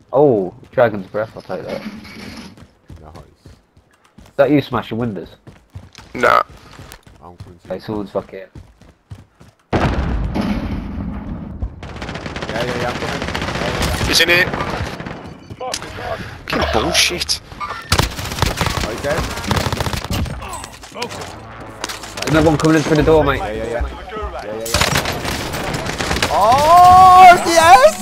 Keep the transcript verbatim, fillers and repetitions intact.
Oh, Dragon's Breath, I'll take that. Nice. Is that you smashing windows? Nah. I'm going to. Okay, someone's fucking. Yeah, yeah, yeah, I'm coming. Yeah, yeah, yeah. He's in here. Fucking bullshit. Are you dead? Another one coming in through the door, mate. Yeah, yeah, yeah. Yeah, yeah, yeah. Oh, yes!